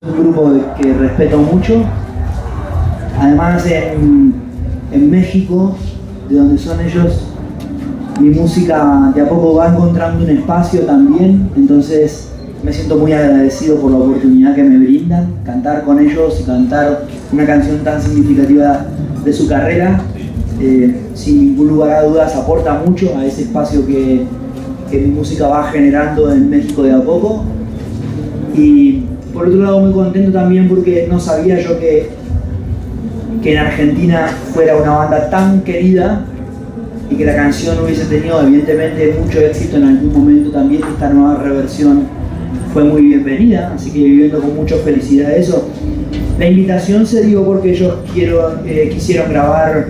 Un grupo que respeto mucho. Además en México, de donde son ellos, mi música de a poco va encontrando un espacio también. Entonces me siento muy agradecido por la oportunidad que me brindan, cantar con ellos y cantar una canción tan significativa de su carrera. Sin ningún lugar a dudas aporta mucho a ese espacio que mi música va generando en México de a poco. Y por otro lado muy contento también porque no sabía yo que en Argentina fuera una banda tan querida y que la canción hubiese tenido evidentemente mucho éxito en algún momento también. Esta nueva reversión fue muy bienvenida, así que viviendo con mucha felicidad eso. La invitación se dio porque ellos quisieron grabar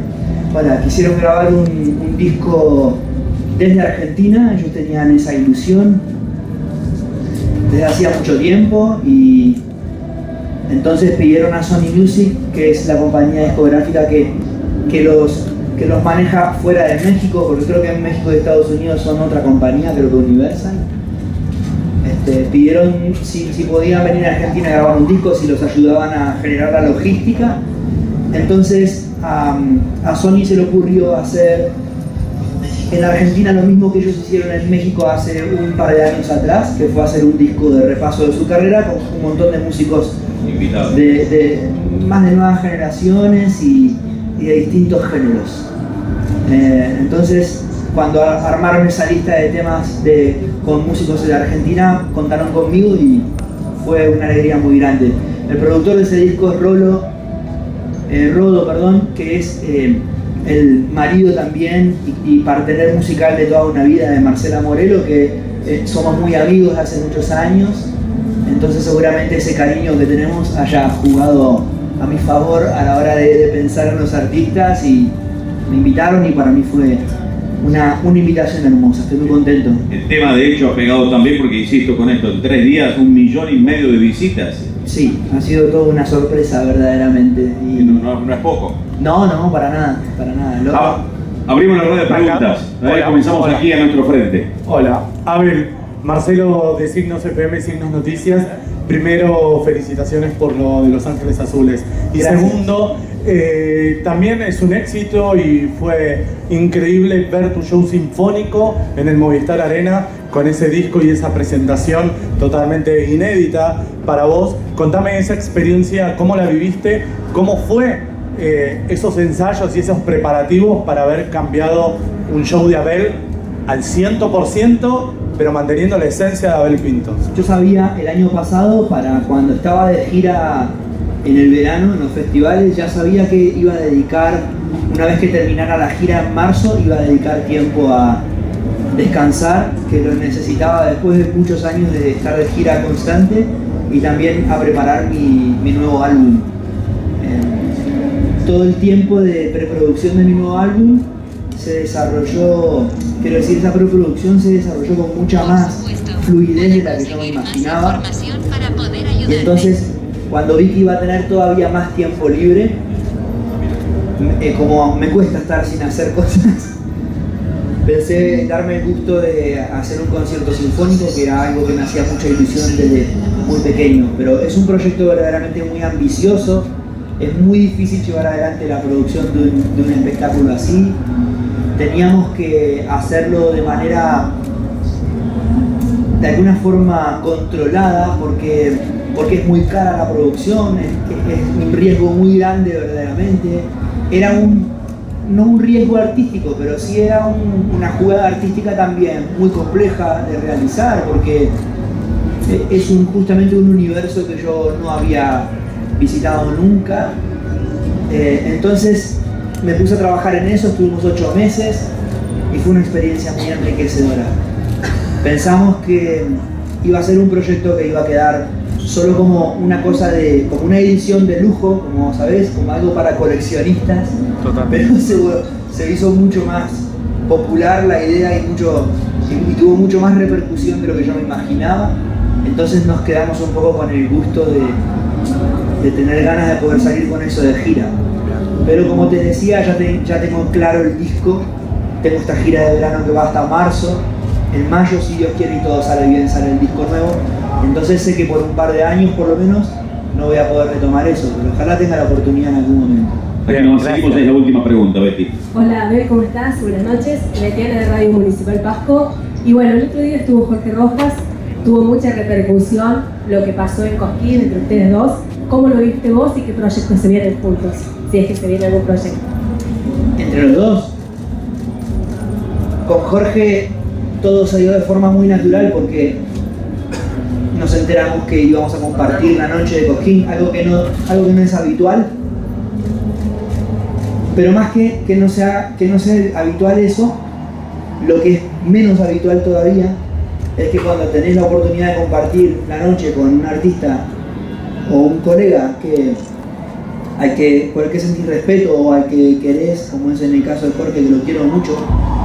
un disco desde Argentina. Ellos tenían esa ilusión desde hacía mucho tiempo y entonces pidieron a Sony Music, que es la compañía discográfica que los maneja fuera de México, porque creo que en México y Estados Unidos son otra compañía, creo que Universal. Pidieron si podían venir a Argentina a grabar un disco, si los ayudaban a generar la logística. Entonces a Sony se le ocurrió hacer en Argentina lo mismo que ellos hicieron en México hace un par de años atrás, que fue hacer un disco de repaso de su carrera con un montón de músicos más de nuevas generaciones y de distintos géneros. Entonces, cuando armaron esa lista de temas con músicos de Argentina, contaron conmigo y fue una alegría muy grande. El productor de ese disco es Rodo, que es el marido también y partener musical de toda una vida de Marcela Morelo, que somos muy amigos de hace muchos años. Entonces seguramente ese cariño que tenemos haya jugado a mi favor a la hora de pensar en los artistas, y me invitaron y para mí fue una invitación hermosa. Estoy muy contento. El tema de hecho ha pegado también porque, insisto con esto, en 3 días 1,5 millones de visitas. Sí, ha sido toda una sorpresa verdaderamente. Y no es poco. No, para nada, para nada. Abrimos la rueda de preguntas. Comenzamos aquí a nuestro frente. Hola, a ver, Marcelo de Signos FM, Signos Noticias. Primero, felicitaciones por lo de Los Ángeles Azules. Y gracias. Segundo, también es un éxito y fue increíble ver tu show sinfónico en el Movistar Arena con ese disco y esa presentación totalmente inédita para vos. Contame esa experiencia, cómo la viviste, cómo fue esos ensayos y esos preparativos para haber cambiado un show de Abel al 100%, pero manteniendo la esencia de Abel Pintos. Yo sabía el año pasado, para cuando estaba de gira en el verano, en los festivales, ya sabía que iba a dedicar, una vez que terminara la gira en marzo, iba a dedicar tiempo a descansar, que lo necesitaba después de muchos años de estar de gira constante, y también a preparar mi nuevo álbum. Todo el tiempo de preproducción de mi nuevo álbum se desarrolló, quiero decir, esa preproducción se desarrolló con mucha más fluidez de la que yo me imaginaba. Y entonces, cuando vi que iba a tener todavía más tiempo libre, como me cuesta estar sin hacer cosas, pensé darme el gusto de hacer un concierto sinfónico, que era algo que me hacía mucha ilusión desde muy pequeño. Pero es un proyecto verdaderamente muy ambicioso. Es muy difícil llevar adelante la producción de un espectáculo así. Teníamos que hacerlo de manera, de alguna forma, controlada, porque es muy cara la producción, es un riesgo muy grande verdaderamente. Era no un riesgo artístico, pero sí era una jugada artística también muy compleja de realizar, porque es justamente un universo que yo no había visitado nunca. Entonces me puse a trabajar en eso, estuvimos 8 meses y fue una experiencia muy enriquecedora. Pensamos que iba a ser un proyecto que iba a quedar solo como una cosa como una edición de lujo, como sabés, como algo para coleccionistas. Totalmente. Pero se hizo mucho más popular la idea y tuvo mucho más repercusión de lo que yo me imaginaba. Entonces nos quedamos un poco con el gusto de tener ganas de poder salir con eso de gira. Pero como te decía, ya tengo claro el disco. Tengo esta gira de verano que va hasta marzo. En mayo, si Dios quiere y todo sale bien, sale el disco nuevo. Entonces sé que por un par de años por lo menos no voy a poder retomar eso, pero ojalá tenga la oportunidad en algún momento. Bien, seguimos, es la última pregunta, Betty. Hola, Abel, ¿cómo estás? Buenas noches. Betiana de Radio Municipal Pasco. Y bueno, el otro día estuvo Jorge Rojas, tuvo mucha repercusión lo que pasó en Cosquín entre ustedes dos. ¿Cómo lo viste vos y qué proyectos se vienen juntos? Si es que se viene algún proyecto. Entre los dos, con Jorge todo salió de forma muy natural porque nos enteramos que íbamos a compartir la noche de Cosquín, algo que no es habitual. Pero más que no sea habitual eso, lo que es menos habitual todavía es que cuando tenés la oportunidad de compartir la noche con un artista o un colega por el que sentir respeto o al que querés, como es en el caso de Jorge, que lo quiero mucho,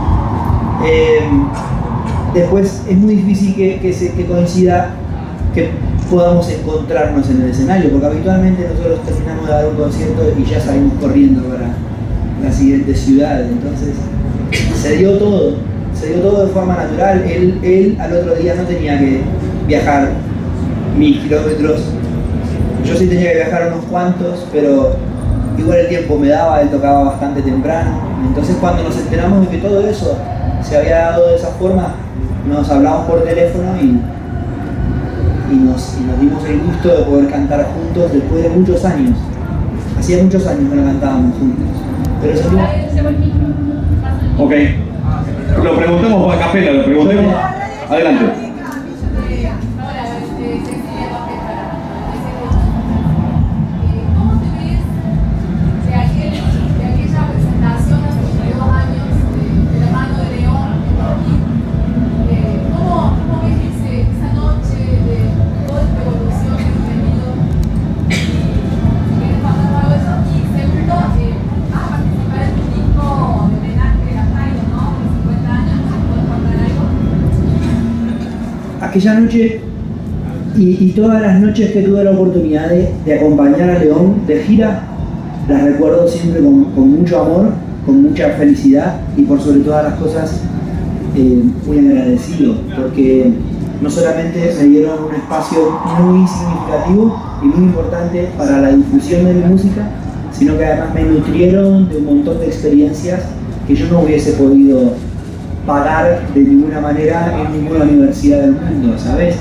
después es muy difícil que coincida que podamos encontrarnos en el escenario, porque habitualmente nosotros terminamos de dar un concierto y ya salimos corriendo para la siguiente ciudad. Entonces se dio todo de forma natural. Él al otro día no tenía que viajar 1000 kilómetros, yo sí tenía que viajar unos cuantos, pero igual el tiempo me daba, él tocaba bastante temprano. Entonces cuando nos enteramos de que todo eso se había dado de esa forma, nos hablamos por teléfono y nos dimos el gusto de poder cantar juntos después de muchos años. Hacía muchos años que no cantábamos juntos. Pero ok. Lo preguntamos a capela, lo preguntemos. Adelante. Aquella noche y todas las noches que tuve la oportunidad de acompañar a León de gira, las recuerdo siempre con mucho amor, con mucha felicidad y por sobre todas las cosas muy agradecido, porque no solamente me dieron un espacio muy significativo y muy importante para la difusión de mi música, sino que además me nutrieron de un montón de experiencias que yo no hubiese podido pagar de ninguna manera en ninguna universidad del mundo, ¿sabes?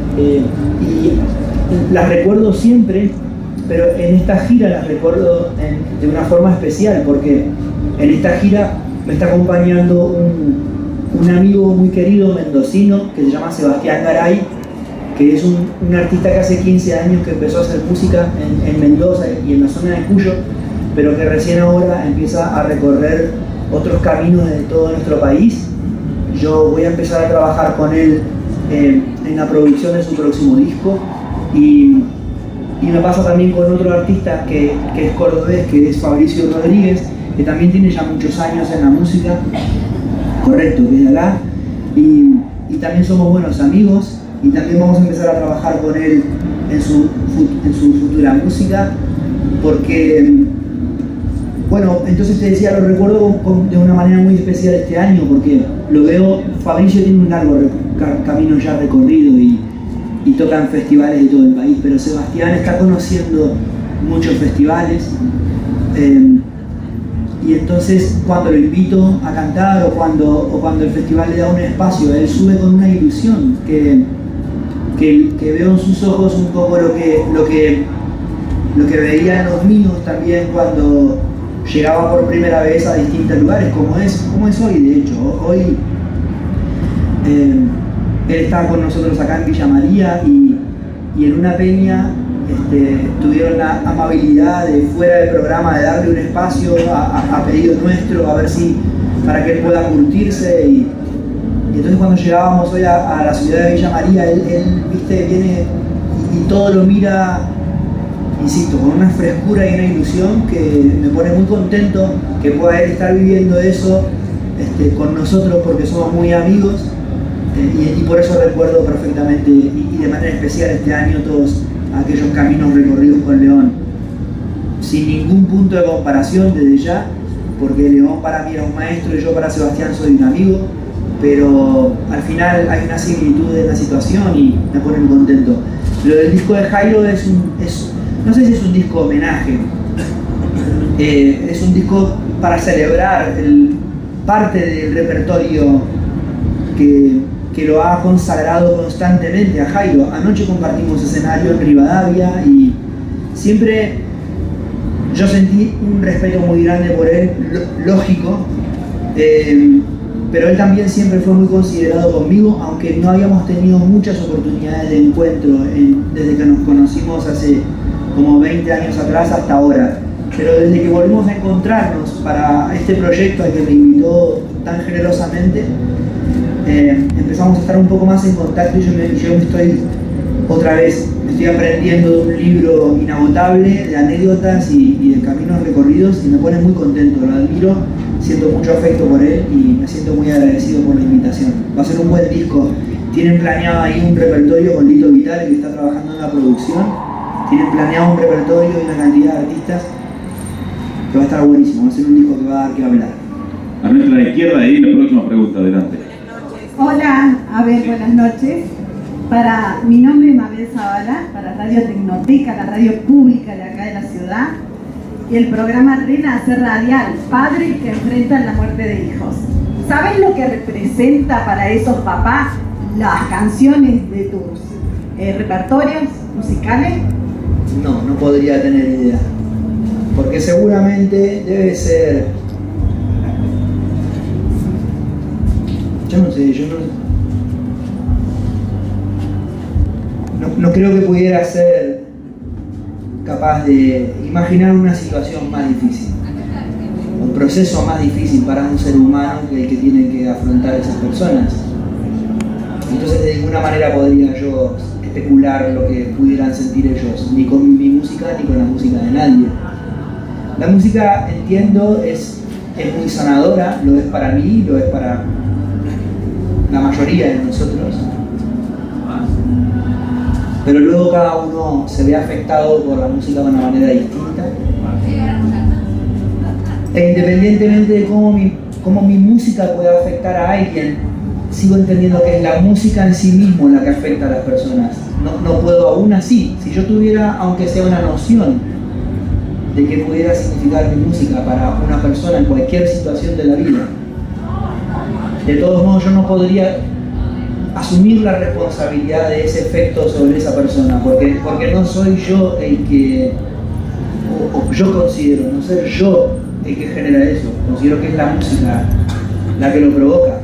Y las recuerdo siempre, pero en esta gira las recuerdo de una forma especial, porque en esta gira me está acompañando un amigo muy querido mendocino que se llama Sebastián Garay, que es un artista que hace 15 años que empezó a hacer música en Mendoza y en la zona de Cuyo, pero que recién ahora empieza a recorrer otros caminos de todo nuestro país. Yo voy a empezar a trabajar con él en la producción de su próximo disco y me pasa también con otro artista que es cordobés, que es Fabricio Rodríguez, que también tiene ya muchos años en la música, correcto, que es de acá, y también somos buenos amigos y también vamos a empezar a trabajar con él en su futura música, porque bueno, entonces te decía, lo recuerdo de una manera muy especial este año, porque lo veo, Fabricio tiene un largo camino ya recorrido y toca en festivales de todo el país, pero Sebastián está conociendo muchos festivales y entonces cuando lo invito a cantar o cuando el festival le da un espacio, él sube con una ilusión que veo en sus ojos un poco lo que veía en los míos también cuando llegaba por primera vez a distintos lugares, como es hoy. De hecho, hoy él está con nosotros acá en Villa María y en una peña tuvieron la amabilidad de fuera del programa de darle un espacio a pedido nuestro, a ver si para que él pueda curtirse y entonces cuando llegábamos hoy a la ciudad de Villa María, él viste, viene y todo lo mira, insisto, con una frescura y una ilusión que me pone muy contento que pueda él estar viviendo eso con nosotros, porque somos muy amigos y por eso recuerdo perfectamente y de manera especial este año todos aquellos caminos recorridos con León, sin ningún punto de comparación desde ya, porque León para mí era un maestro y yo para Sebastián soy un amigo, pero al final hay una similitud en la situación y me pone muy contento. Lo del disco de Jairo es no sé si es un disco homenaje, es un disco para celebrar parte del repertorio que lo ha consagrado constantemente a Jairo. Anoche compartimos escenario en Rivadavia y siempre yo sentí un respeto muy grande por él, lógico, pero él también siempre fue muy considerado conmigo, aunque no habíamos tenido muchas oportunidades de encuentro desde que nos conocimos hace como 20 años atrás hasta ahora. Pero desde que volvimos a encontrarnos para este proyecto al que me invitó tan generosamente, empezamos a estar un poco más en contacto y yo me estoy otra vez, me estoy aprendiendo de un libro inagotable de anécdotas y de caminos recorridos y me pone muy contento, lo admiro, siento mucho afecto por él y me siento muy agradecido por la invitación. Va a ser un buen disco, tienen planeado ahí un repertorio con Lito Vitale que está trabajando en la producción, tienen planeado un repertorio y una cantidad de artistas que va a estar buenísimo, va a ser un disco que va a dar que hablar. A nuestra izquierda ahí la próxima pregunta, adelante. Hola, a ver, buenas noches. Mi nombre es Mabel Zavala, para Radio Tecnoteca, la radio pública de acá de la ciudad, y el programa Renacer Radial, padres que enfrentan la muerte de hijos. ¿Sabes lo que representa para esos papás las canciones de tus repertorios musicales? No, no podría tener idea. Porque seguramente debe ser... Yo no sé, no creo que pudiera ser capaz de imaginar una situación más difícil, un proceso más difícil para un ser humano que el que tienen que afrontar esas personas. Entonces de ninguna manera podría yo especular lo que pudieran sentir ellos, ni con mi música ni con la música de nadie. La música, entiendo, es muy sanadora, lo es para mí, lo es para la mayoría de nosotros. Pero luego cada uno se ve afectado por la música de una manera distinta. E independientemente de cómo mi música pueda afectar a alguien, sigo entendiendo que es la música en sí mismo la que afecta a las personas. No puedo aún así, si yo tuviera, aunque sea una noción de qué pudiera significar mi música para una persona en cualquier situación de la vida, de todos modos yo no podría asumir la responsabilidad de ese efecto sobre esa persona, porque no soy yo el que, o yo considero no ser yo el que genera eso, considero que es la música la que lo provoca.